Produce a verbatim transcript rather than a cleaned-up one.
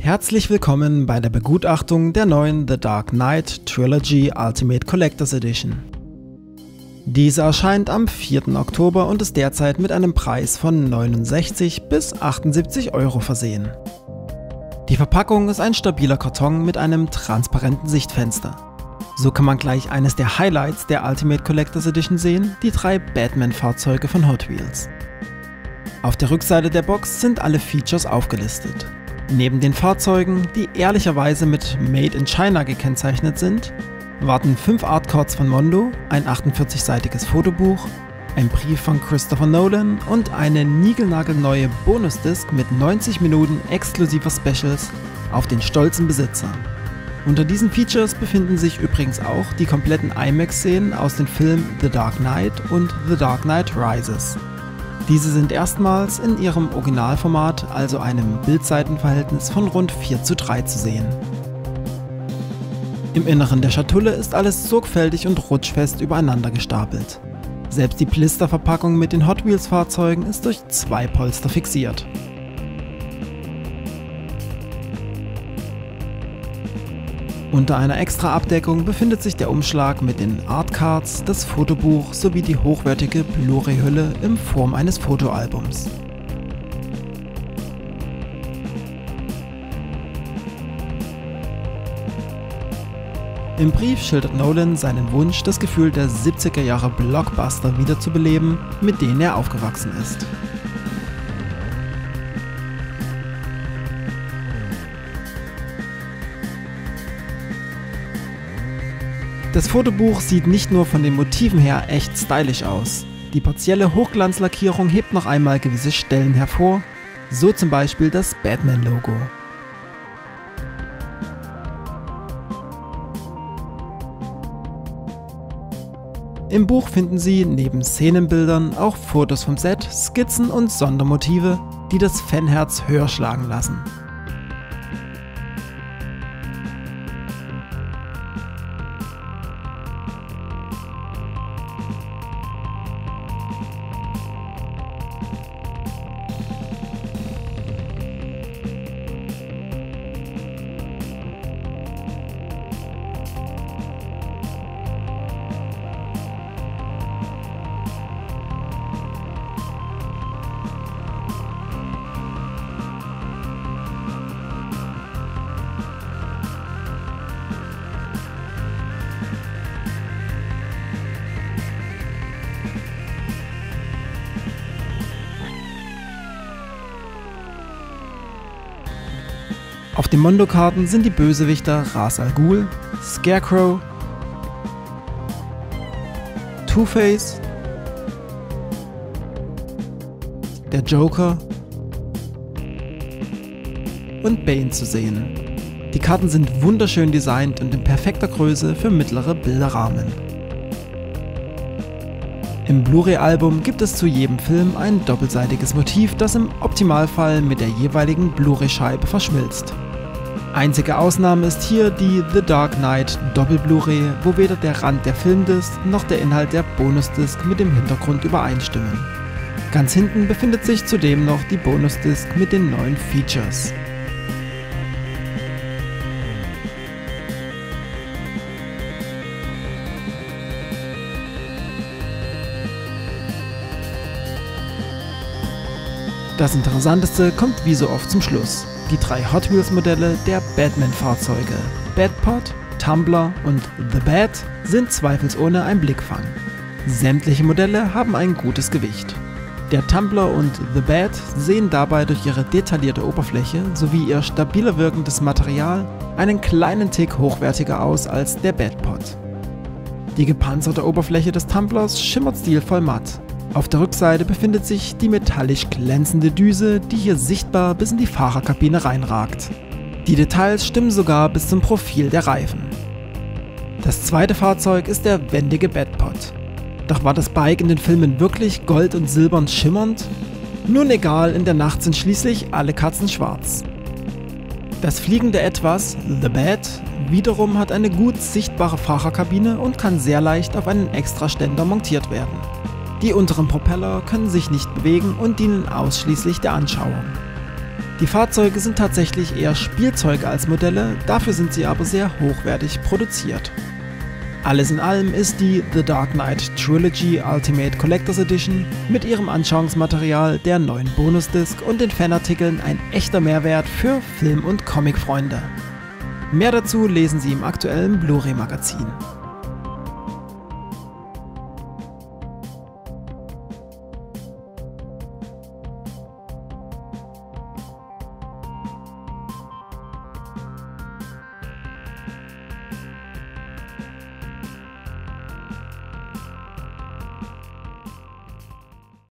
Herzlich willkommen bei der Begutachtung der neuen The Dark Knight Trilogy Ultimate Collector's Edition. Diese erscheint am vierten Oktober und ist derzeit mit einem Preis von neunundsechzig bis achtundsiebzig Euro versehen. Die Verpackung ist ein stabiler Karton mit einem transparenten Sichtfenster. So kann man gleich eines der Highlights der Ultimate Collector's Edition sehen, die drei Batman-Fahrzeuge von Hot Wheels. Auf der Rückseite der Box sind alle Features aufgelistet. Neben den Fahrzeugen, die ehrlicherweise mit Made in China gekennzeichnet sind, warten fünf Artcards von Mondo, ein achtundvierzigseitiges Fotobuch, ein Brief von Christopher Nolan und eine niegelnagelneue Bonusdisc mit neunzig Minuten exklusiver Specials auf den stolzen Besitzer. Unter diesen Features befinden sich übrigens auch die kompletten IMAX-Szenen aus den Filmen The Dark Knight und The Dark Knight Rises. Diese sind erstmals in ihrem Originalformat, also einem Bildseitenverhältnis von rund vier zu drei zu sehen. Im Inneren der Schatulle ist alles sorgfältig und rutschfest übereinander gestapelt. Selbst die Blisterverpackung mit den Hot Wheels Fahrzeugen ist durch zwei Polster fixiert. Unter einer extra Abdeckung befindet sich der Umschlag mit den Artcards, das Fotobuch sowie die hochwertige Blu-ray-Hülle in Form eines Fotoalbums. Im Brief schildert Nolan seinen Wunsch, das Gefühl der siebziger Jahre Blockbuster wiederzubeleben, mit denen er aufgewachsen ist. Das Fotobuch sieht nicht nur von den Motiven her echt stylisch aus. Die partielle Hochglanzlackierung hebt noch einmal gewisse Stellen hervor, so zum Beispiel das Batman-Logo. Im Buch finden Sie neben Szenenbildern auch Fotos vom Set, Skizzen und Sondermotive, die das Fanherz höher schlagen lassen. Auf den Mondo-Karten sind die Bösewichter Ra's al Ghul, Scarecrow, Two-Face, der Joker und Bane zu sehen. Die Karten sind wunderschön designt und in perfekter Größe für mittlere Bilderrahmen. Im Blu-ray-Album gibt es zu jedem Film ein doppelseitiges Motiv, das im Optimalfall mit der jeweiligen Blu-ray-Scheibe verschmilzt. Einzige Ausnahme ist hier die The Dark Knight Doppel-Blu-ray, wo weder der Rand der Filmdisc noch der Inhalt der Bonusdisc mit dem Hintergrund übereinstimmen. Ganz hinten befindet sich zudem noch die Bonusdisc mit den neuen Features. Das Interessanteste kommt wie so oft zum Schluss. Die drei Hot Wheels Modelle der Batman-Fahrzeuge Batpod, Tumbler und The Bat sind zweifelsohne ein Blickfang. Sämtliche Modelle haben ein gutes Gewicht. Der Tumbler und The Bat sehen dabei durch ihre detaillierte Oberfläche sowie ihr stabiler wirkendes Material einen kleinen Tick hochwertiger aus als der Batpod. Die gepanzerte Oberfläche des Tumblers schimmert stilvoll matt. Auf der Rückseite befindet sich die metallisch glänzende Düse, die hier sichtbar bis in die Fahrerkabine reinragt. Die Details stimmen sogar bis zum Profil der Reifen. Das zweite Fahrzeug ist der wendige Batpod. Doch war das Bike in den Filmen wirklich gold und silbern schimmernd? Nun egal, in der Nacht sind schließlich alle Katzen schwarz. Das fliegende Etwas, The Bat, wiederum hat eine gut sichtbare Fahrerkabine und kann sehr leicht auf einen Extraständer montiert werden. Die unteren Propeller können sich nicht bewegen und dienen ausschließlich der Anschauung. Die Fahrzeuge sind tatsächlich eher Spielzeuge als Modelle, dafür sind sie aber sehr hochwertig produziert. Alles in allem ist die The Dark Knight Trilogy Ultimate Collector's Edition mit ihrem Anschauungsmaterial, der neuen Bonusdisc und den Fanartikeln ein echter Mehrwert für Film- und Comic-Freunde. Mehr dazu lesen Sie im aktuellen Blu-ray Magazin.